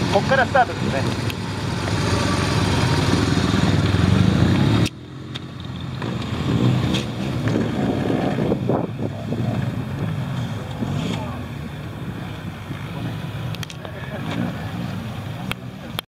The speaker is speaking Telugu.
こっからスタートですね。